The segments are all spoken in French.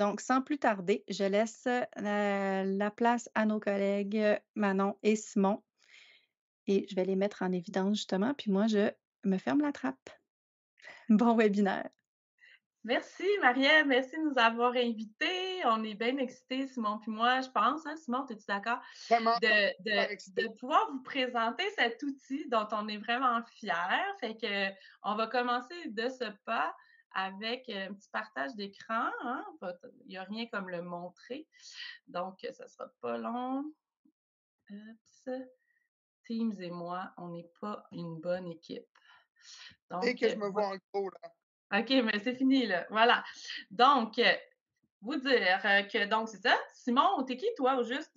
Donc, sans plus tarder, je laisse, la place à nos collègues, Manon et Simon et je vais les mettre en évidence justement, puis moi je me ferme la trappe. Bon webinaire. Merci Marielle, merci de nous avoir invités. On est bien excités, Simon puis moi, je pense, hein? Simon, es-tu d'accord? Vraiment, De, super de, excité. de pouvoir vous présenter cet outil dont on est vraiment fiers. Fait que on va commencer de ce pas avec un petit partage d'écran. Hein? Il n'y a rien comme le montrer. Donc, ça ne sera pas long. Oups. Teams et moi, on n'est pas une bonne équipe. Et Donc, que je me vois en gros, là. OK, mais c'est fini, là. Voilà. Donc, vous dire que, donc, c'est ça. Simon, t'es qui, toi, au juste?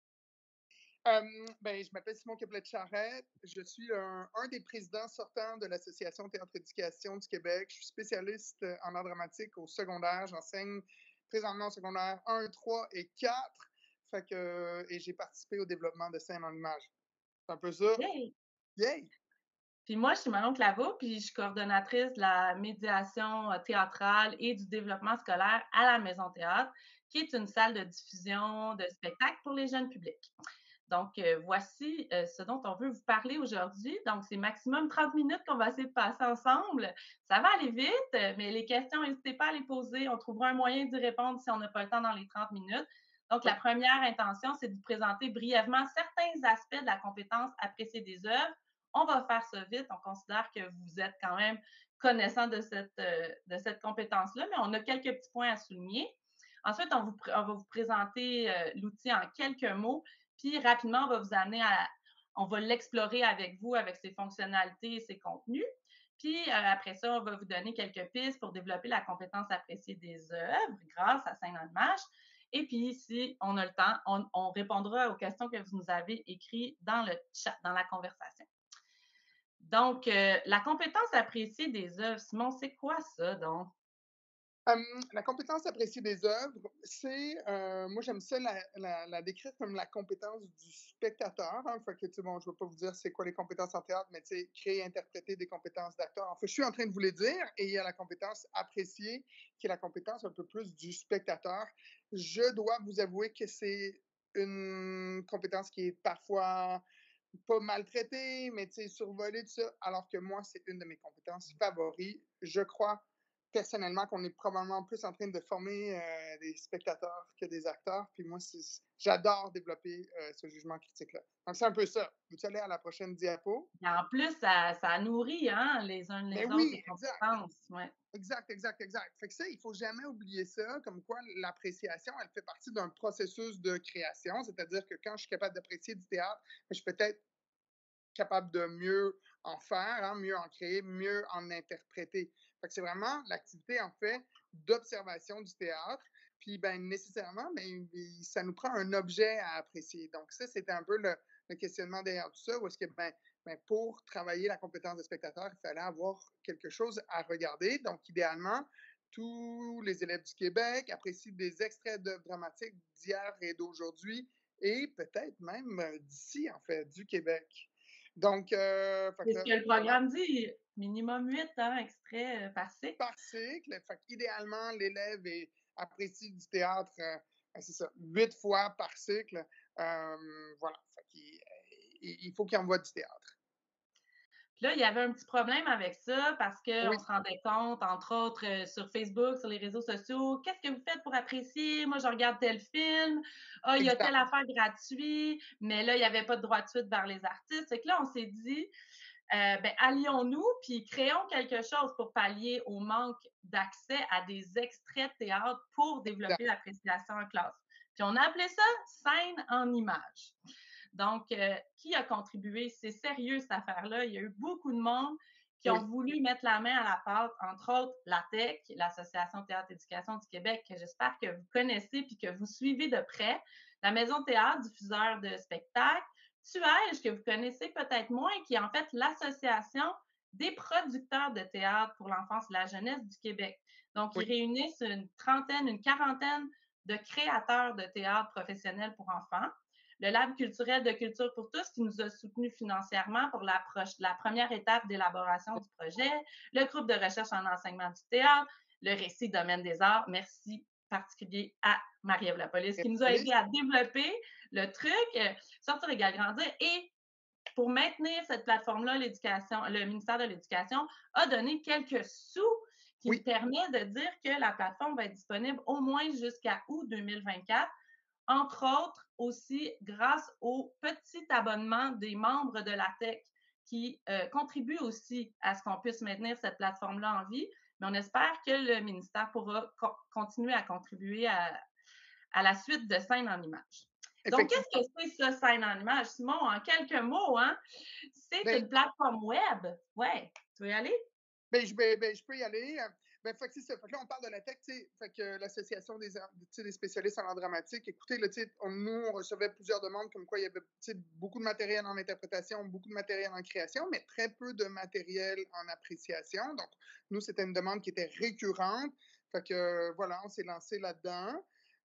Ben, je m'appelle Simon Caplet-Charette. Je suis un des présidents sortants de l'Association Théâtre Éducation du Québec. Je suis spécialiste en art dramatique au secondaire. J'enseigne présentement au secondaire 1, 3 et 4. Et j'ai participé au développement de scènes en images. C'est un peu ça. Yay! Yay! Puis moi, je suis Manon Claveau, puis je suis coordonnatrice de la médiation théâtrale et du développement scolaire à la Maison Théâtre, qui est une salle de diffusion de spectacles pour les jeunes publics. Donc, voici ce dont on veut vous parler aujourd'hui. Donc, c'est maximum 30 minutes qu'on va essayer de passer ensemble. Ça va aller vite, mais les questions, n'hésitez pas à les poser. On trouvera un moyen d'y répondre si on n'a pas le temps dans les 30 minutes. Donc, Oui. la première intention, c'est de vous présenter brièvement certains aspects de la compétence appréciée des œuvres. On va faire ça vite. On considère que vous êtes quand même connaissant de cette compétence-là, mais on a quelques petits points à souligner. Ensuite, on va vous présenter l'outil en quelques mots, puis rapidement, on va l'explorer avec vous, avec ses fonctionnalités et ses contenus. Puis après ça, on va vous donner quelques pistes pour développer la compétence appréciée des œuvres grâce à Scène en image. Et puis, si on a le temps, on répondra aux questions que vous nous avez écrites dans le chat, dans la conversation. Donc, la compétence appréciée des œuvres, Simon, c'est quoi ça, donc? La compétence appréciée des œuvres, c'est, moi j'aime ça la décrire comme la compétence du spectateur. Hein, fait que, tu sais, bon, je ne vais pas vous dire c'est quoi les compétences en théâtre, mais tu sais, créer, interpréter des compétences d'acteur. En fait, je suis en train de vous les dire, et il y a la compétence appréciée, qui est la compétence un peu plus du spectateur. Je dois vous avouer que c'est une compétence qui est parfois pas maltraitée, mais tu sais, survolée, tout ça, alors que moi, c'est une de mes compétences favoris. Je crois personnellement qu'on est probablement plus en train de former des spectateurs que des acteurs. Puis moi, j'adore développer ce jugement critique-là. Donc, c'est un peu ça. Vous allez à la prochaine diapo? Et en plus, ça nourrit hein, les uns Mais les autres, oui, les exact. compétences. Ouais. Exact, exact, exact. Fait que ça, il faut jamais oublier ça, comme quoi l'appréciation, elle fait partie d'un processus de création, c'est-à-dire que quand je suis capable d'apprécier du théâtre, je suis peut-être capable de mieux en faire, hein, mieux en créer, mieux en interpréter. Fait que c'est vraiment l'activité, en fait, d'observation du théâtre. Puis, ben, nécessairement, ben, ça nous prend un objet à apprécier. Donc, ça, c'était un peu le questionnement derrière tout ça, où est-ce que, pour travailler la compétence de spectateur, il fallait avoir quelque chose à regarder. Donc, idéalement, tous les élèves du Québec apprécient des extraits d'œuvres dramatiques d'hier et d'aujourd'hui, et peut-être même d'ici, en fait, du Québec. Donc, fait C'est que ce là, que le évidemment, programme dit, minimum 8 hein, extraits par cycle. par cycle, fait idéalement, l'élève apprécie du théâtre, c'est ça, 8 fois par cycle. Voilà, il faut qu'il envoie du théâtre. Puis là, il y avait un petit problème avec ça parce qu'on Oui, se rendait compte, entre autres, sur Facebook, sur les réseaux sociaux, qu'est-ce que vous faites pour apprécier? Moi, je regarde tel film. Ah, il y a telle exact. affaire gratuite, mais là, il n'y avait pas de droit de suite vers les artistes. Fait que là, on s'est dit, ben, allions-nous, puis créons quelque chose pour pallier au manque d'accès à des extraits de théâtre pour développer Exact. l'appréciation en classe. Puis on a appelé ça scène en image. Donc, qui a contribué? C'est sérieux cette affaire-là. Il y a eu beaucoup de monde qui ont Oui, voulu mettre la main à la pâte, entre autres l'ATEC, l'Association Théâtre Éducation du Québec, que j'espère que vous connaissez puis que vous suivez de près, la Maison Théâtre, diffuseur de spectacles, Tuège, que vous connaissez peut-être moins, qui est en fait l'association des producteurs de théâtre pour l'enfance et la jeunesse du Québec. Donc, ils oui, réunissent une trentaine, une quarantaine de créateurs de théâtre professionnels pour enfants. Le Lab culturel de Culture pour tous qui nous a soutenus financièrement pour la première étape d'élaboration du projet, le groupe de recherche en enseignement du théâtre, le récit Domaine des arts. Merci particulier à Marie-Ève Lapolice, Et qui nous a police, aidé à développer le truc, Sortir égal grandir. Et pour maintenir cette plateforme-là, le ministère de l'Éducation a donné quelques sous qui oui, permet de dire que la plateforme va être disponible au moins jusqu'à août 2024, entre autres aussi grâce au petit abonnement des membres de la TEC qui contribuent aussi à ce qu'on puisse maintenir cette plateforme-là en vie. Mais on espère que le ministère pourra continuer à contribuer à la suite de Scène en images. Donc, qu'est-ce effectivement. que c'est ça, Scène en images? Simon, en quelques mots, hein? C'est Ben, une plateforme web. Ouais, tu veux y aller? je peux y aller. Fait que c'est ça. Fait que là, on parle de la tech, tu sais. Fait que l'Association des spécialistes en art dramatique, écoutez, là, tu sais, nous, on recevait plusieurs demandes comme quoi il y avait beaucoup de matériel en interprétation, beaucoup de matériel en création, mais très peu de matériel en appréciation. Donc, nous, c'était une demande qui était récurrente. Fait que, voilà, on s'est lancé là-dedans.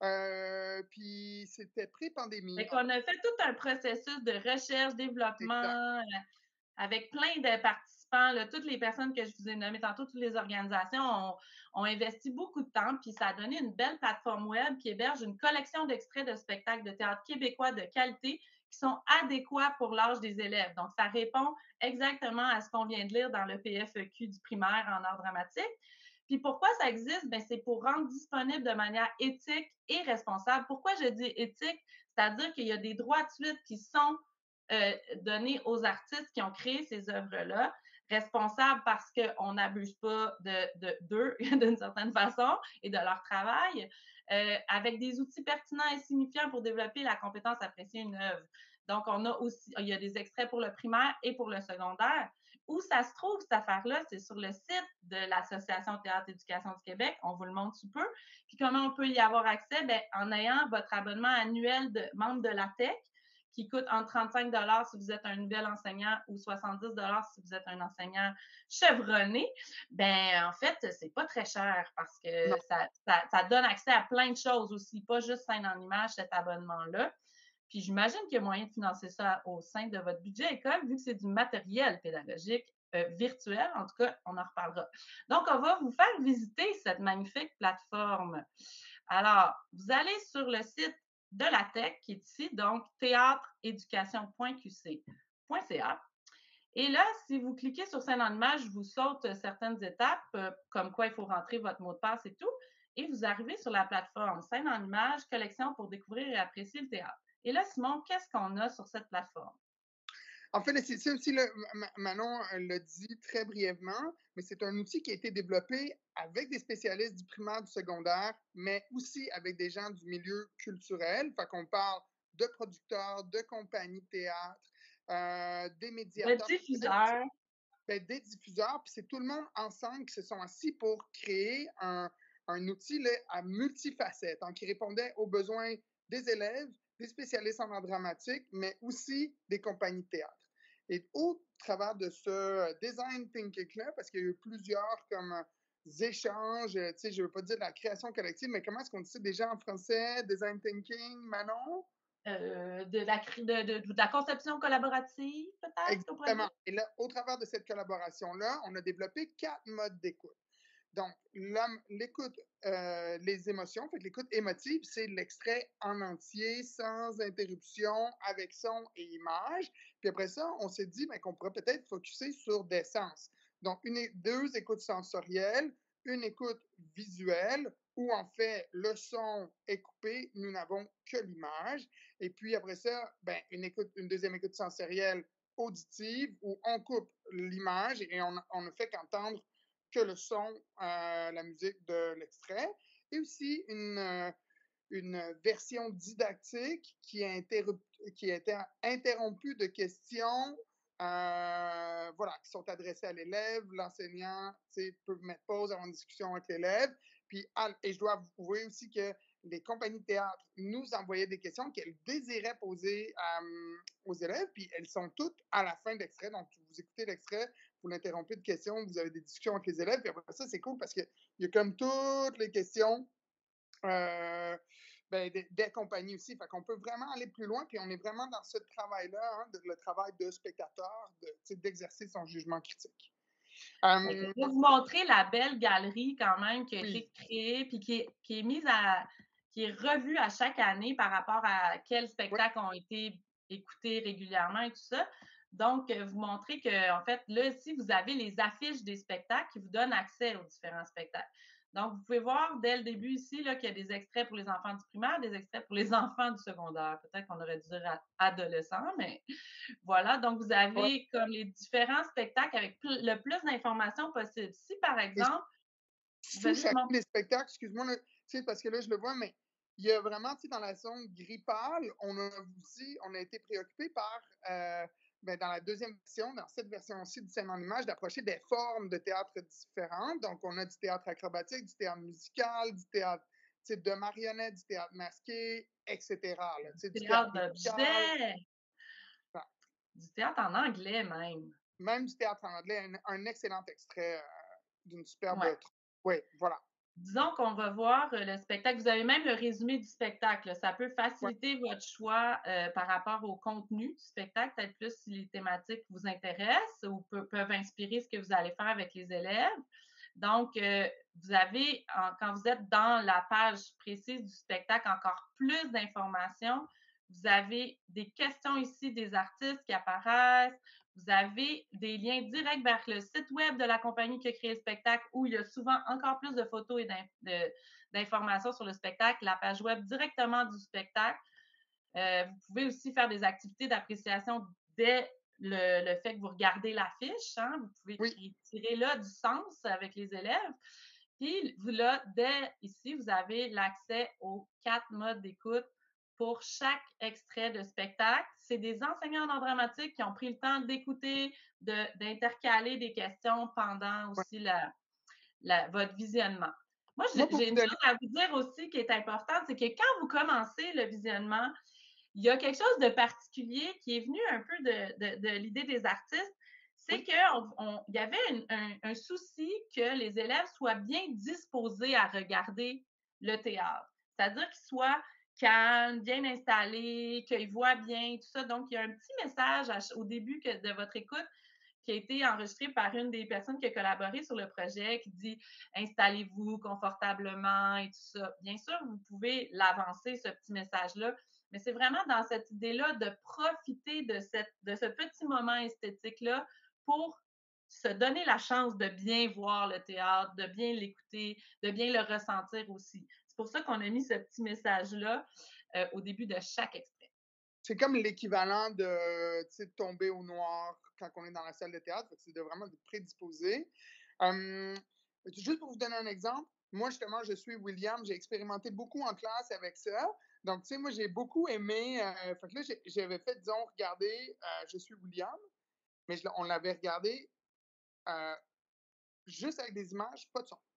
Puis, c'était pré-pandémie. Fait qu'on a fait tout un processus de recherche, Exact. développement, avec plein de participants, là, toutes les personnes que je vous ai nommées tantôt, toutes les organisations ont investi beaucoup de temps, puis ça a donné une belle plateforme web qui héberge une collection d'extraits de spectacles de théâtre québécois de qualité qui sont adéquats pour l'âge des élèves. Donc, ça répond exactement à ce qu'on vient de lire dans le PFEQ du primaire en art dramatique. Puis pourquoi ça existe? Ben, c'est pour rendre disponible de manière éthique et responsable. Pourquoi je dis éthique? C'est-à-dire qu'il y a des droits de suite qui sont donnés aux artistes qui ont créé ces œuvres-là, responsables parce qu'on n'abuse pas d'eux d'une certaine façon et de leur travail, avec des outils pertinents et signifiants pour développer la compétence à apprécier une œuvre. Donc, il y a des extraits pour le primaire et pour le secondaire. Où ça se trouve, cette affaire-là, c'est sur le site de l'Association Théâtre Éducation du Québec. On vous le montre sous peu. Puis comment on peut y avoir accès? Bien, en ayant votre abonnement annuel de membre de la TEC, qui coûte entre 35 si vous êtes un nouvel enseignant ou 70 si vous êtes un enseignant chevronné, ben en fait, c'est pas très cher parce que Non. ça donne accès à plein de choses aussi, pas juste scène en image, cet abonnement-là. Puis j'imagine qu'il y a moyen de financer ça au sein de votre budget école, vu que c'est du matériel pédagogique virtuel. En tout cas, on en reparlera. Donc, on va vous faire visiter cette magnifique plateforme. Alors, vous allez sur le site de la TEC qui est ici, donc théâtreéducation.qc.ca. Et là, si vous cliquez sur scène en image, je vous saute certaines étapes, comme quoi il faut rentrer votre mot de passe et tout. Et vous arrivez sur la plateforme scène en image, collection pour découvrir et apprécier le théâtre. Et là, Simon, qu'est-ce qu'on a sur cette plateforme? En fait, c'est ça aussi, là, Manon l'a dit très brièvement, mais c'est un outil qui a été développé avec des spécialistes du primaire, du secondaire, mais aussi avec des gens du milieu culturel. Fait qu'on parle de producteurs, de compagnies de théâtre, des Le médiateurs, diffuseur. des diffuseurs, puis c'est tout le monde ensemble qui se sont assis pour créer un outil là, à multifacettes, hein, qui répondait aux besoins des élèves, des spécialistes en art dramatique, mais aussi des compagnies de théâtre. Et au travers de ce design thinking-là, parce qu'il y a eu plusieurs comme échanges, tu sais, je ne veux pas dire de la création collective, mais comment est-ce qu'on dit ça déjà en français? Design thinking, Manon? De la conception collaborative, peut-être, qu'on pourrait Exactement. dire? Et là, au travers de cette collaboration-là, on a développé 4 modes d'écoute. Donc, l'écoute, les émotions, fait que l'écoute émotive, c'est l'extrait en entier, sans interruption, avec son et image. Puis après ça, on s'est dit ben, qu'on pourrait peut-être focuser sur des sens. Donc, deux écoutes sensorielles, une écoute visuelle, où en fait, le son est coupé, nous n'avons que l'image. Et puis après ça, ben, une deuxième écoute sensorielle auditive, où on coupe l'image et on ne fait qu'entendre que le son, la musique de l'extrait, et aussi une version didactique qui a été interrompue de questions voilà, qui sont adressées à l'élève. L'enseignant peut mettre pause avant une discussion avec l'élève. Puis, et je dois vous prouver aussi que les compagnies de théâtre nous envoyaient des questions qu'elles désiraient poser aux élèves, puis elles sont toutes à la fin de l'extrait. Donc, vous écoutez l'extrait, vous l'interrompez de questions, vous avez des discussions avec les élèves, puis après ça, c'est cool parce qu'il y a comme toutes les questions des compagnies aussi. Fait qu'on peut vraiment aller plus loin, puis on est vraiment dans ce travail-là, hein, le travail de spectateur, d'exercer son jugement critique. Fait que Hem, je vais vous montrer la belle galerie quand même qui a oui, été créée, puis qui est revue à chaque année par rapport à quels oui, spectacles ont été écoutés régulièrement et tout ça. Donc, vous montrez qu'en fait, là, ici, vous avez les affiches des spectacles qui vous donnent accès aux différents spectacles. Donc, vous pouvez voir dès le début ici là, qu'il y a des extraits pour les enfants du primaire, des extraits pour les enfants du secondaire. Peut-être qu'on aurait dû dire adolescents, mais voilà, donc vous ouais avez comme les différents spectacles avec le plus d'informations possible. Si par et exemple, sous vas-y, chacun Simon. des spectacles, excuse-moi, là, tu sais, parce que là, je le vois, mais il y a vraiment, tu sais, dans la zone gris pâle, on a été préoccupé par, ben, dans la deuxième version, dans cette version-ci du scène en image, d'approcher des formes de théâtre différentes. Donc, on a du théâtre acrobatique, du théâtre musical, du théâtre, tu sais, de marionnettes, du théâtre masqué, etc. Là, tu sais, du théâtre Théâtre musical, d'objets, enfin, du théâtre en anglais même. même du théâtre en anglais. Un excellent extrait d'une Ouais. superbe. Oui, voilà. Disons qu'on va voir le spectacle. Vous avez même le résumé du spectacle. Ça peut Ouais, faciliter votre choix par rapport au contenu du spectacle, peut-être plus si les thématiques vous intéressent ou peuvent inspirer ce que vous allez faire avec les élèves. Donc, vous avez, quand vous êtes dans la page précise du spectacle, encore plus d'informations. Vous avez des questions ici des artistes qui apparaissent. Vous avez des liens directs vers le site web de la compagnie qui a créé le spectacle où il y a souvent encore plus de photos et d'informations sur le spectacle, la page web directement du spectacle. Vous pouvez aussi faire des activités d'appréciation dès le fait que vous regardez l'affiche. Hein. Vous pouvez oui, tirer là du sens avec les élèves. Puis vous, là, dès ici, vous avez l'accès aux 4 modes d'écoute pour chaque extrait de spectacle. C'est des enseignants en dramatique qui ont pris le temps d'écouter, d'intercaler des questions pendant ouais. aussi votre visionnement. Moi, Moi, pour j'ai vous une donner chose à vous dire aussi qui est importante, c'est que quand vous commencez le visionnement, il y a quelque chose de particulier qui est venu un peu de l'idée des artistes, c'est oui, qu'il y avait un souci que les élèves soient bien disposés à regarder le théâtre. C'est-à-dire qu'ils soient calmes, bien installés, qu'ils voient bien, tout ça. Donc, il y a un petit message au début de votre écoute qui a été enregistré par une des personnes qui a collaboré sur le projet, qui dit installez-vous confortablement et tout ça. Bien sûr, vous pouvez l'avancer, ce petit message-là, mais c'est vraiment dans cette idée-là de profiter de ce petit moment esthétique-là pour se donner la chance de bien voir le théâtre, de bien l'écouter, de bien le ressentir aussi. C'est pour ça qu'on a mis ce petit message-là au début de chaque extrait. c'est comme l'équivalent de, tu sais, de tomber au noir quand on est dans la salle de théâtre. C'est de vraiment de prédisposer. Hum, juste pour vous donner un exemple, moi, justement, je suis William. J'ai expérimenté beaucoup en classe avec ça. Donc, tu sais, moi, j'ai beaucoup aimé. Fait que là, j'avais fait, disons, regarder Je suis William, mais on l'avait regardé euh, juste avec des images, pas de son.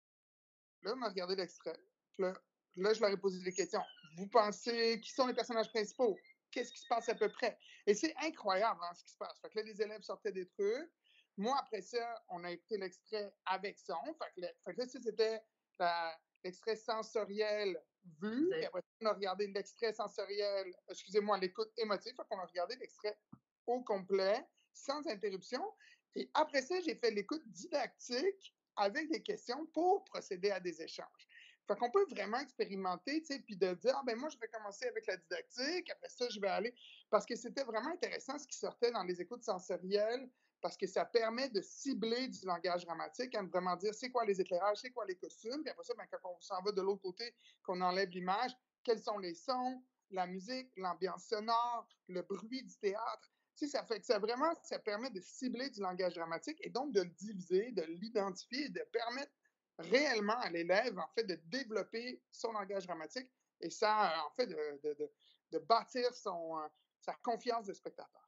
Là, on a regardé l'extrait. Là, je leur ai posé des questions. Vous pensez, qui sont les personnages principaux? Qu'est-ce qui se passe à peu près? Et c'est incroyable hein, ce qui se passe. Fait que là, les élèves sortaient des trucs. Moi, après ça, on a écouté l'extrait avec son. Fait que là, c'était l'extrait sensoriel vu. Puis après, on a regardé l'extrait sensoriel, excusez-moi, l'écoute émotive. Fait qu'on a regardé l'extrait au complet, sans interruption. Et après ça, j'ai fait l'écoute didactique avec des questions pour procéder à des échanges. Fait qu'on peut vraiment expérimenter, tu sais, puis de dire, ah, ben moi, je vais commencer avec la didactique, après ça, je vais aller. Parce que c'était vraiment intéressant ce qui sortait dans les écoutes sensorielles, parce que ça permet de cibler du langage dramatique, hein, de vraiment dire c'est quoi les éclairages, c'est quoi les costumes, puis après ça, ben, quand on s'en va de l'autre côté, qu'on enlève l'image, quels sont les sons, la musique, l'ambiance sonore, le bruit du théâtre. Tu sais, ça fait que ça permet de cibler du langage dramatique et donc de le diviser, de l'identifier et de permettre réellement à l'élève, en fait, de développer son langage dramatique et ça, en fait, de bâtir sa confiance de spectateur.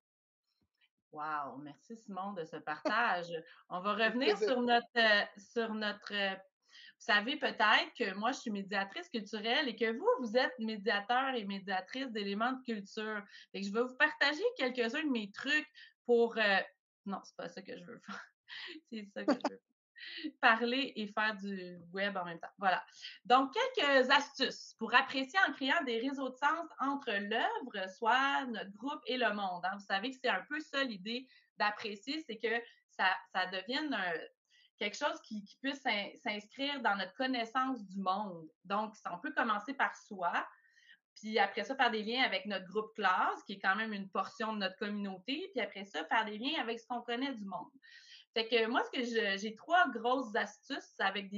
Wow, merci Simon de ce partage. On va C'est revenir plaisir. sur notre vous savez peut-être que moi, je suis médiatrice culturelle et que vous, vous êtes médiateur et médiatrice d'éléments de culture. Fait que je vais vous partager quelques-uns de mes trucs pour non, c'est pas ça que je veux faire. C'est ça que je veux parler et faire du web en même temps. Voilà. Donc, quelques astuces pour apprécier en créant des réseaux de sens entre l'œuvre, soit notre groupe et le monde. Hein. Vous savez que c'est un peu ça l'idée d'apprécier, c'est que ça devienne quelque chose qui puisse s'inscrire dans notre connaissance du monde. Donc, on peut commencer par soi, puis après ça, faire des liens avec notre groupe classe, qui est quand même une portion de notre communauté, puis après ça, faire des liens avec ce qu'on connaît du monde. Fait que moi, j'ai 3 grosses astuces avec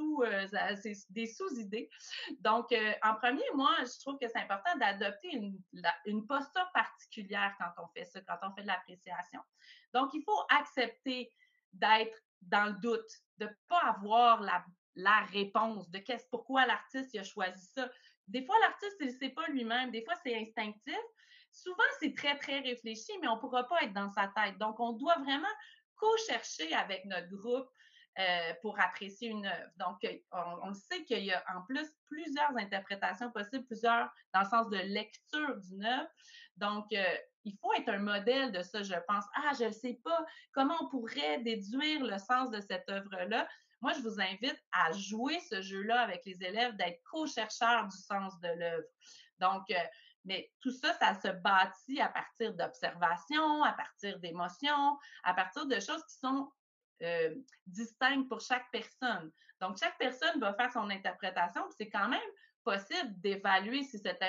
des sous-idées. Donc, en premier, moi, je trouve que c'est important d'adopter une posture particulière quand on fait ça, quand on fait de l'appréciation. Donc, il faut accepter d'être dans le doute, de ne pas avoir la réponse de pourquoi l'artiste a choisi ça. Des fois, l'artiste, il ne sait pas lui-même. Des fois, c'est instinctif. Souvent, c'est très, très réfléchi, mais on ne pourra pas être dans sa tête. Donc, on doit vraiment co-chercher avec notre groupe pour apprécier une œuvre. Donc, on sait qu'il y a en plus plusieurs interprétations possibles, plusieurs dans le sens de lecture d'une œuvre. Donc, il faut être un modèle de ça, je pense. Ah, je ne sais pas comment on pourrait déduire le sens de cette œuvre-là. Moi, je vous invite à jouer ce jeu-là avec les élèves, d'être co-chercheurs du sens de l'œuvre. Donc, mais tout ça, ça se bâtit à partir d'observations, à partir d'émotions, à partir de choses qui sont distinctes pour chaque personne. Donc, chaque personne va faire son interprétation, puis c'est quand même possible d'évaluer si cette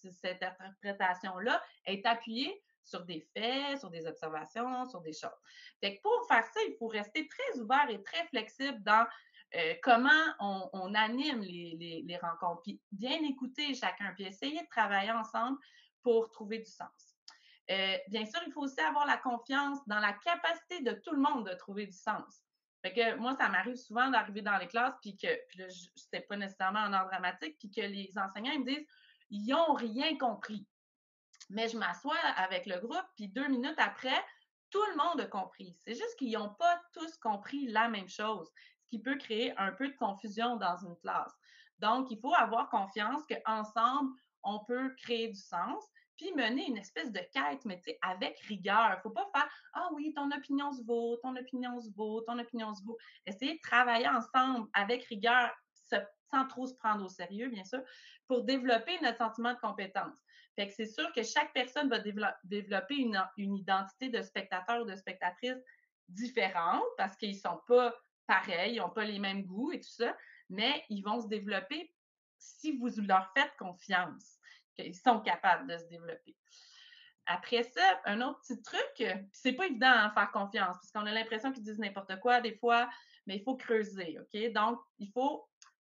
interprétation-là est appuyée sur des faits, sur des observations, sur des choses. Fait que pour faire ça, il faut rester très ouvert et très flexible dans comment on anime les rencontres, puis bien écouter chacun, puis essayer de travailler ensemble pour trouver du sens. Bien sûr, il faut aussi avoir la confiance dans la capacité de tout le monde de trouver du sens. Fait que moi, ça m'arrive souvent d'arriver dans les classes, puis là, c'était pas nécessairement en art dramatique, puis que les enseignants ils me disent ils n'ont rien compris. Mais je m'assois avec le groupe, puis 2 minutes après, tout le monde a compris. C'est juste qu'ils n'ont pas tous compris la même chose, ce qui peut créer un peu de confusion dans une classe. Donc, il faut avoir confiance qu'ensemble, on peut créer du sens, puis mener une espèce de quête, mais tu sais, avec rigueur. Il ne faut pas faire ah oui, ton opinion se vaut, ton opinion se vaut, ton opinion se vaut. Essayer de travailler ensemble avec rigueur, sans trop se prendre au sérieux, bien sûr, pour développer notre sentiment de compétence. Fait que c'est sûr que chaque personne va développer une identité de spectateur ou de spectatrice différente parce qu'ils ne sont pas pareils, ils n'ont pas les mêmes goûts et tout ça, mais ils vont se développer si vous leur faites confiance, qu'ils sont capables de se développer. Après ça, un autre petit truc, c'est pas évident à faire confiance parce qu'on a l'impression qu'ils disent n'importe quoi des fois, mais il faut creuser, OK? Donc, il faut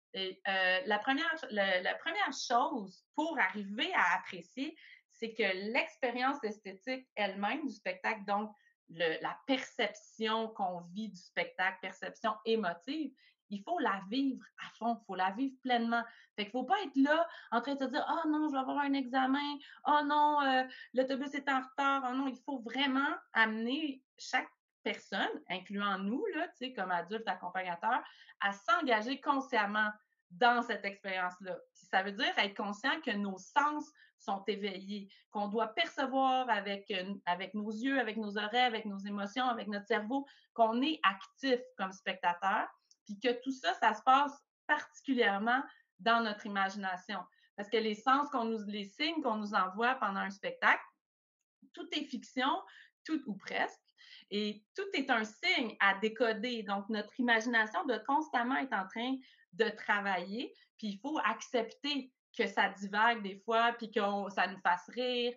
la première chose pour arriver à apprécier, c'est que l'expérience esthétique elle-même du spectacle, donc la perception qu'on vit du spectacle, perception émotive, il faut la vivre à fond, il faut la vivre pleinement. Fait qu'il ne faut pas être là en train de se dire « Oh non, je vais avoir un examen. Oh non, l'autobus est en retard. Oh non, il faut vraiment amener chaque personne, incluant nous, là, comme adultes accompagnateurs, à s'engager consciemment dans cette expérience-là. Ça veut dire être conscient que nos sens sont éveillés, qu'on doit percevoir avec nos yeux, avec nos oreilles, avec nos émotions, avec notre cerveau, qu'on est actif comme spectateur, puis que tout ça, ça se passe particulièrement dans notre imagination. Parce que les les signes qu'on nous envoie pendant un spectacle, tout est fiction, tout ou presque, et tout est un signe à décoder. Donc, notre imagination doit constamment être en train de travailler, puis il faut accepter que ça divague des fois, puis que ça nous fasse rire,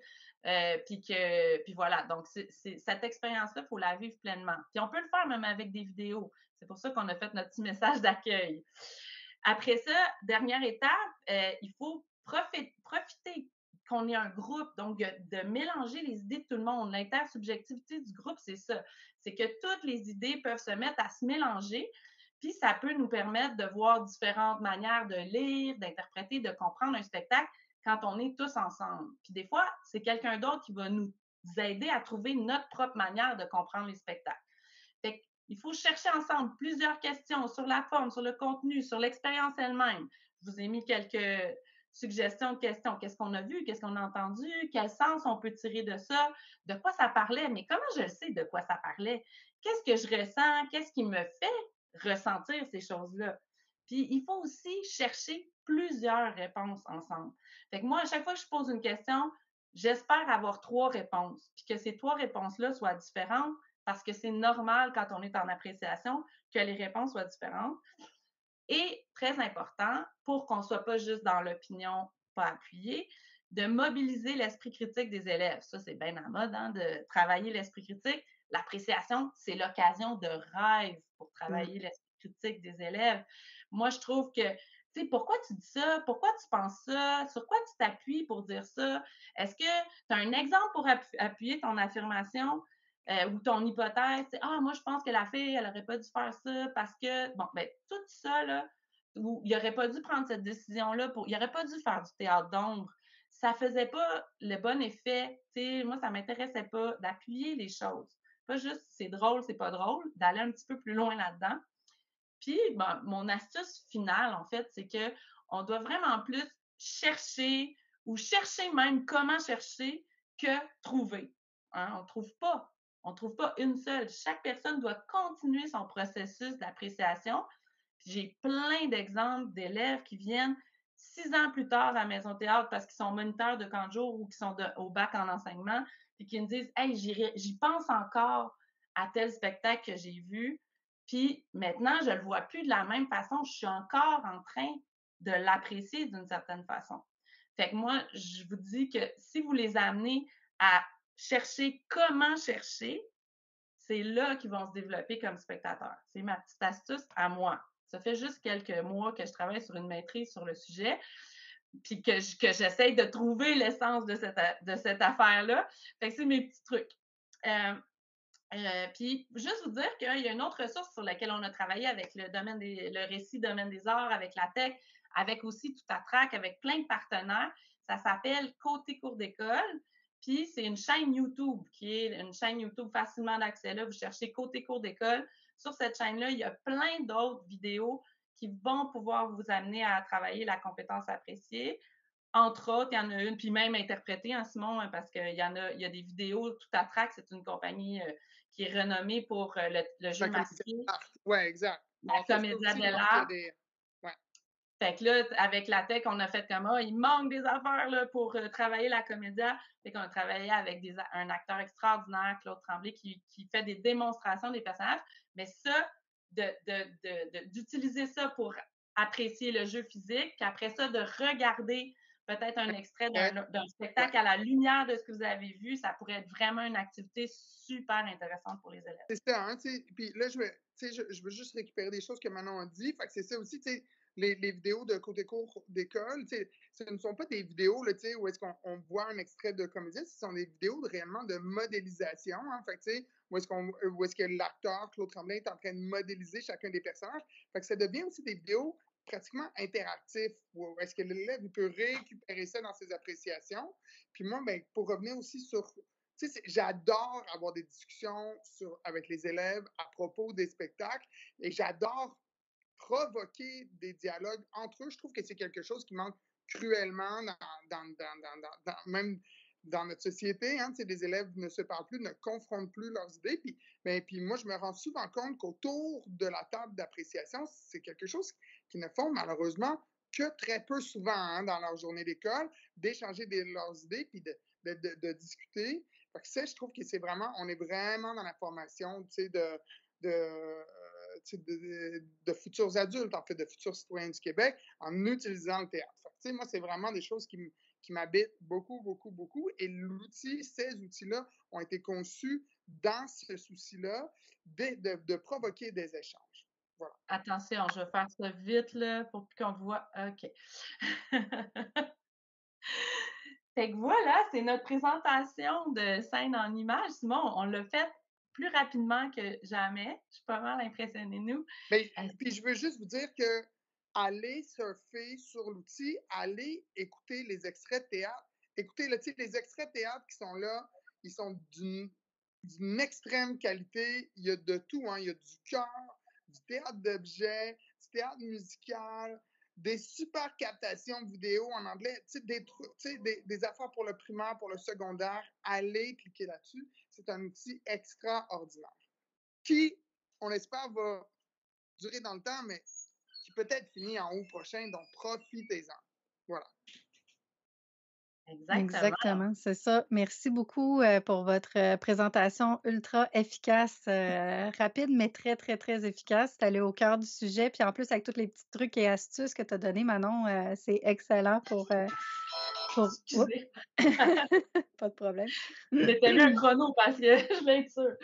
puis voilà. Donc, cette expérience-là, il faut la vivre pleinement. Puis on peut le faire même avec des vidéos. C'est pour ça qu'on a fait notre petit message d'accueil. Après ça, dernière étape, il faut profiter qu'on ait un groupe, donc de mélanger les idées de tout le monde. L'intersubjectivité du groupe, c'est ça. C'est que toutes les idées peuvent se mettre à se mélanger, puis ça peut nous permettre de voir différentes manières de lire, d'interpréter, de comprendre un spectacle quand on est tous ensemble. Puis des fois, c'est quelqu'un d'autre qui va nous aider à trouver notre propre manière de comprendre les spectacles. Fait qu'il faut chercher ensemble plusieurs questions sur la forme, sur le contenu, sur l'expérience elle-même. Je vous ai mis quelques suggestions de questions. Qu'est-ce qu'on a vu? Qu'est-ce qu'on a entendu? Quel sens on peut tirer de ça? De quoi ça parlait? Mais comment je le sais de quoi ça parlait? Qu'est-ce que je ressens? Qu'est-ce qui me fait ressentir ces choses-là? Puis, il faut aussi chercher plusieurs réponses ensemble. Fait que moi, à chaque fois que je pose une question, j'espère avoir 3 réponses, puis que ces 3 réponses-là soient différentes parce que c'est normal quand on est en appréciation que les réponses soient différentes. Et très important, pour qu'on ne soit pas juste dans l'opinion pas appuyée, de mobiliser l'esprit critique des élèves. Ça, c'est bien à la mode, hein, de travailler l'esprit critique. L'appréciation, c'est l'occasion de rêve pour Mmh. travailler l'esprit critique des élèves. Moi, je trouve que, tu sais, pourquoi tu dis ça? Pourquoi tu penses ça? Sur quoi tu t'appuies pour dire ça? Est-ce que tu as un exemple pour appuyer ton affirmation? Ou ton hypothèse, c'est ah, moi, je pense que la fille, elle n'aurait pas dû faire ça parce que, bon, ben, tout ça, là, où il n'aurait pas dû prendre cette décision-là, il n'aurait pas dû faire du théâtre d'ombre. Ça faisait pas le bon effet. Tu sais, moi, ça m'intéressait pas d'appuyer les choses. Pas juste c'est drôle, c'est pas drôle, d'aller un petit peu plus loin là-dedans. Puis, ben, mon astuce finale, en fait, c'est que on doit vraiment plus chercher ou chercher même comment chercher que trouver. Hein? On trouve pas une seule. Chaque personne doit continuer son processus d'appréciation. J'ai plein d'exemples d'élèves qui viennent 6 ans plus tard à la Maison Théâtre parce qu'ils sont moniteurs de camp de jour ou qui sont au bac en enseignement, et qui me disent hey, j'y pense encore à tel spectacle que j'ai vu. Puis maintenant, je ne le vois plus de la même façon. Je suis encore en train de l'apprécier d'une certaine façon. Fait que moi, je vous dis que si vous les amenez à chercher comment chercher, c'est là qu'ils vont se développer comme spectateurs. C'est ma petite astuce à moi. Ça fait juste quelques mois que je travaille sur une maîtrise sur le sujet, puis que j'essaye de trouver l'essence de cette affaire-là. Fait que c'est mes petits trucs. Puis, juste vous dire qu'il y a une autre ressource sur laquelle on a travaillé avec le récit domaine des arts, avec la tech, avec aussi tout à track, avec plein de partenaires. Ça s'appelle Côté cours d'école. Puis, c'est une chaîne YouTube qui est une chaîne YouTube facilement d'accès. Là, vous cherchez Côté cours d'école. Sur cette chaîne-là, il y a plein d'autres vidéos qui vont pouvoir vous amener à travailler la compétence appréciée. Entre autres, il y en a une, puis même interprétée, hein, Simon, hein, parce qu'il y a des vidéos, Tout à Track, c'est une compagnie qui est renommée pour le jeu La comédie masqué, d'art. Ouais, exact. la On fait ça Commedia aussi, donc il y a dell'arte. des ouais. Fait que là, avec la tech, on a fait comme ah, il manque des affaires là, pour travailler la comédia. Fait qu'on a travaillé avec un acteur extraordinaire, Claude Tremblay, qui fait des démonstrations des personnages. Mais ça, d'utiliser ça pour apprécier le jeu physique, puis après ça, de regarder peut-être un extrait Ouais, d'un ouais. spectacle à la lumière de ce que vous avez vu, ça pourrait être vraiment une activité super intéressante pour les élèves. C'est ça, hein, tu sais. Puis là, je veux juste récupérer des choses que Manon a dit. Fait que c'est ça aussi, tu sais, les vidéos de côté cours d'école, tu sais, ce ne sont pas des vidéos, là, tu sais, où est-ce qu'on voit un extrait de comédien, ce sont des vidéos réellement de modélisation, hein. Fait que, tu sais, où est-ce que l'acteur Claude Tremblay est en train de modéliser chacun des personnages. Fait que ça devient aussi des vidéos pratiquement interactifs, où est-ce que l'élève il peut récupérer ça dans ses appréciations. Puis moi, ben, pour revenir aussi sur tu sais, j'adore avoir des discussions avec les élèves à propos des spectacles et j'adore provoquer des dialogues entre eux. Je trouve que c'est quelque chose qui manque cruellement même dans notre société. Hein, les élèves ne se parlent plus, ne confrontent plus leurs idées. Puis moi, je me rends souvent compte qu'autour de la table d'appréciation, c'est quelque chose qu'ils ne font malheureusement que très peu souvent hein, dans leur journée d'école, d'échanger leurs idées puis de discuter. Fait que ça, je trouve que c'est vraiment, on est vraiment dans la formation de, de futurs adultes, en fait, de futurs citoyens du Québec, en utilisant le théâtre. Fait que, moi, c'est vraiment des choses qui m'habitent beaucoup, beaucoup, beaucoup. Et ces outils-là ont été conçus dans ce souci-là de provoquer des échanges. Voilà. Attention, je vais faire ça vite là, pour qu'on voit. OK. Fait que voilà, c'est notre présentation de scène en images. Simon, on l'a fait plus rapidement que jamais. Je suis pas mal impressionnée, nous. Mais, puis je veux juste vous dire que allez surfer sur l'outil, allez écouter les extraits de théâtre. Écoutez, là, les extraits de théâtre qui sont là, ils sont d'une extrême qualité. Il y a de tout, hein. Il y a du chœur, du théâtre d'objets, du théâtre musical, des super captations vidéo en anglais, des affaires pour le primaire, pour le secondaire. Allez cliquer là-dessus. C'est un outil extraordinaire qui, on espère, va durer dans le temps, mais qui peut-être finit en août prochain, donc profitez-en. Voilà. Exactement. Exactement, c'est ça. Merci beaucoup, pour votre, présentation ultra efficace, rapide, mais très, très, très efficace. Tu allée au cœur du sujet, puis en plus avec tous les petits trucs et astuces que tu as donnés, Manon, c'est excellent pour oups, Excusez. pas de problème. Je m'étais mis un chrono parce que je vais être sûre.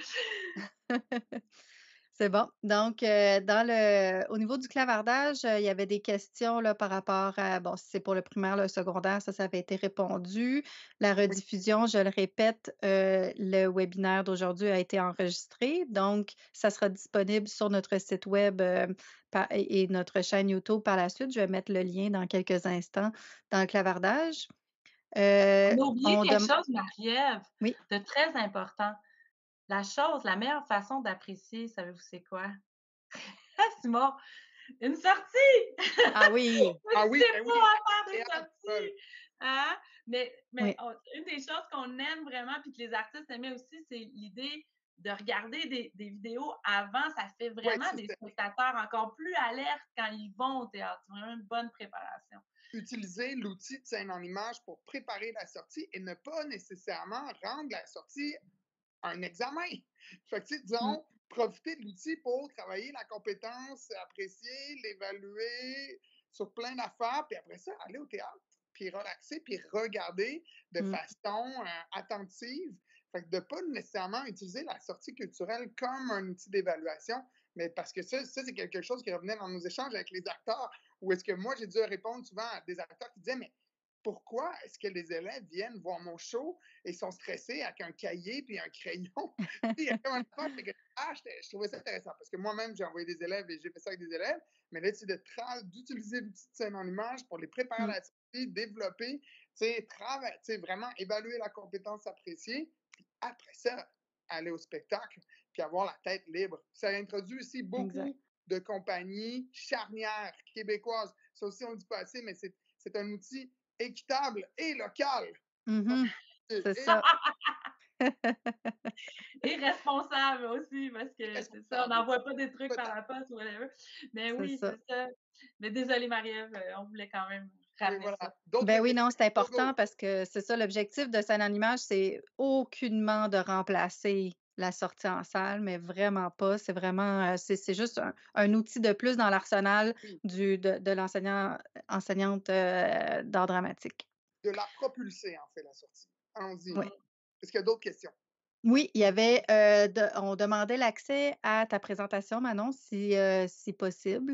C'est bon. Donc, au niveau du clavardage, il y avait des questions là, par rapport à, bon, si c'est pour le primaire, le secondaire, ça avait été répondu. La Oui, rediffusion, je le répète, le webinaire d'aujourd'hui a été enregistré. Donc, ça sera disponible sur notre site web et notre chaîne YouTube par la suite. Je vais mettre le lien dans quelques instants dans le clavardage. On a oublié On quelque dem chose, Marie-Ève, Oui. de très important. La meilleure façon d'apprécier, savez-vous c'est quoi? Ah, Simon, une sortie! Ah oui, ah oui, N'hésitez ben oui, pas à faire des agréable, Paul. sorties! Hein? Mais oui, une des choses qu'on aime vraiment, puis que les artistes aimaient aussi, c'est l'idée de regarder des vidéos avant. Ça fait Ouais, vraiment c'est des ça. spectateurs encore plus alertes quand ils vont au théâtre. C'est vraiment une bonne préparation. Utiliser l'outil de scène en image pour préparer la sortie et ne pas nécessairement rendre la sortie un examen. Fait que, tu sais, mmh, disons, profiter de l'outil pour travailler la compétence, apprécier, l'évaluer sur plein d'affaires, puis après ça, aller au théâtre, puis relaxer, puis regarder de mmh, façon attentive. Fait que de ne pas nécessairement utiliser la sortie culturelle comme un outil d'évaluation, mais parce que ça c'est quelque chose qui revenait dans nos échanges avec les acteurs, où est-ce que moi, j'ai dû répondre souvent à des acteurs qui disaient, mais pourquoi est-ce que les élèves viennent voir mon show et sont stressés avec un cahier puis un crayon? Il y a comme un affaire, je trouvais ça intéressant parce que moi-même, j'ai envoyé des élèves et j'ai fait ça avec des élèves, mais là, c'est d'utiliser l'outil de scène en image pour les préparer à mmh, la sortie, développer, vraiment évaluer la compétence appréciée, puis après ça, aller au spectacle, puis avoir la tête libre. Ça introduit aussi exact. beaucoup de compagnies charnières québécoises. Ça aussi, on ne dit pas assez, mais c'est un outil équitable et local. Mmh. C'est Et ça. Et responsable aussi, parce que c'est ça, on responsable. n'envoie pas des trucs par Peut-être. la poste ou whatever. Mais C'est oui, ça. c'est ça. Mais désolée Marie-Ève, on voulait quand même Oui, ramener voilà. ça. D'autres Ben oui, non, questions? c'est Go, go. important parce que c'est ça, l'objectif de scène en image, c'est aucunement de remplacer la sortie en salle, mais vraiment pas. C'est vraiment, c'est juste un outil de plus dans l'arsenal Oui, de enseignante, d'art dramatique. de la propulser, en fait, la sortie. Allons-y. Oui. Mmh. Est-ce qu'il y a d'autres questions? Oui, il y avait, on demandait l'accès à ta présentation, Manon, si possible,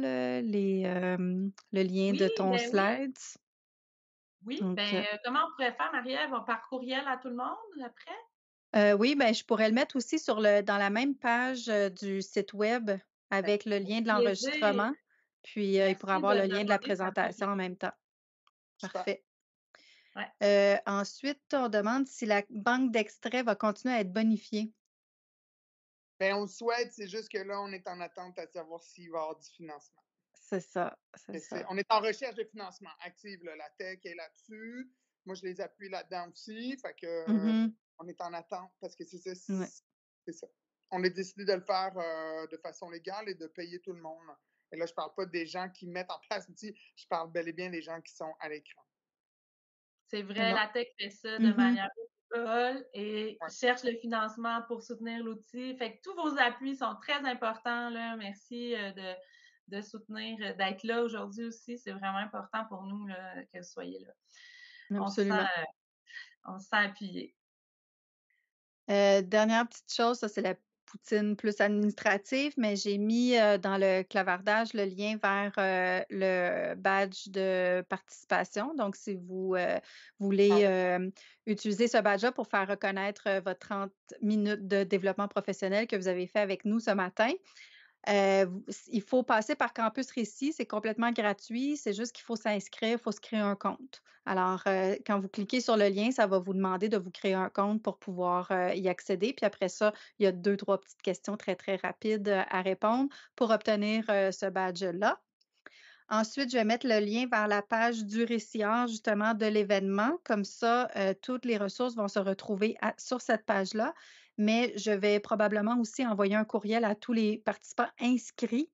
le lien Oui, de ton ben oui, slides. oui. Donc, Comment on pourrait faire, Marie-Ève? Par courriel à tout le monde après? oui, ben, je pourrais le mettre aussi dans la même page, du site web Ben, avec le avec lien de plaisir. l'enregistrement, puis, il pourra Merci avoir de le le lien de la demander, ça me fait présentation en plaisir. même temps. Super. Parfait. Ouais. Ensuite, on demande si la banque d'extraits va continuer à être bonifiée. Ben, on le souhaite, c'est juste que là, on est en attente à savoir s'il va y avoir du financement. C'est ça, c'est ça. On est en recherche de financement active, là. La tech est là-dessus. Moi, je les appuie là-dedans aussi. Fait que, Mmh. on est en attente parce que c'est ça. Ouais. C'est ça. On a décidé de le faire de façon légale et de payer tout le monde. Et là, je ne parle pas des gens qui mettent en place l'outil, je parle bel et bien des gens qui sont à l'écran. C'est C'est vrai, bon. la tech fait ça de Mmh. manière bénévole et Ouais. cherche le financement pour soutenir l'outil. Fait que tous vos appuis sont très importants, là. Merci, de soutenir, d'être là aujourd'hui aussi. C'est vraiment important pour nous, là, que vous soyez là. On se sent, Absolument. on se sent appuyés. Dernière petite chose, ça c'est la poutine plus administrative, mais j'ai mis, dans le clavardage le lien vers, le badge de participation. Donc si vous, voulez, Bon, utiliser ce badge-là pour faire reconnaître, votre 30 minutes de développement professionnel que vous avez fait avec nous ce matin, il faut passer par Campus Récit, c'est complètement gratuit, c'est juste qu'il faut s'inscrire, il faut se créer un compte. Alors, quand vous cliquez sur le lien, ça va vous demander de vous créer un compte pour pouvoir, y accéder. Puis après ça, il y a 2-3 petites questions très, très rapides, à répondre pour obtenir, ce badge-là. Ensuite, je vais mettre le lien vers la page du récipient justement de l'événement. Comme ça, toutes les ressources vont se retrouver sur cette page-là. Mais je vais probablement aussi envoyer un courriel à tous les participants inscrits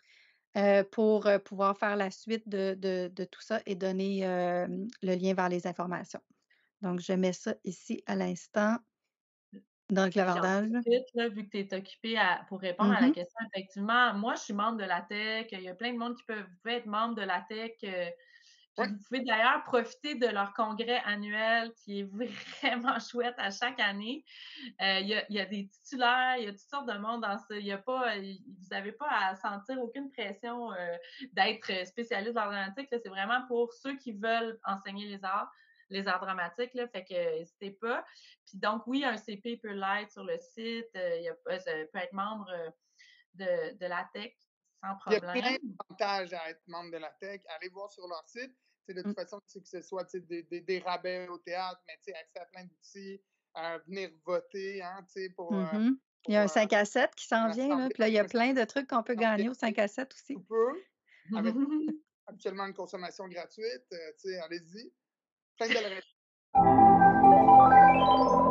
pour pouvoir faire la suite de tout ça et donner le lien vers les informations. Donc, je mets ça ici à l'instant dans le Puis j'en clavardage. profite, là, vu que tu es occupée pour répondre à la Mhm, question. Effectivement, moi, je suis membre de la tech. Il y a plein de monde vous pouvez être membre de la tech. Puis Oui, vous pouvez d'ailleurs profiter de leur congrès annuel qui est vraiment chouette à chaque année. Il y a des titulaires, il y a toutes sortes de monde dans ça. Il y a pas, vous n'avez pas à sentir aucune pression d'être spécialiste dans l'analytique. C'est vraiment pour ceux qui veulent enseigner les arts dramatiques. Là, fait que n'hésitez pas. Puis donc, oui, un CP peut l'être sur le site. Peut être membre de la tech sans il y a plein problème. d'avantages à être membre de la tech. Allez voir sur leur site. De mm, toute façon, que ce soit des rabais au théâtre, mais accès à plein d'outils, venir voter hein, mhm. Il y a pour un 5 à 7 qui s'en vient, là. l'Assemblée. Puis là, il y a plein de trucs qu'on peut Donc, gagner au 5 à 7 aussi. tout peu, avec habituellement une consommation gratuite. Allez-y. Plein de belles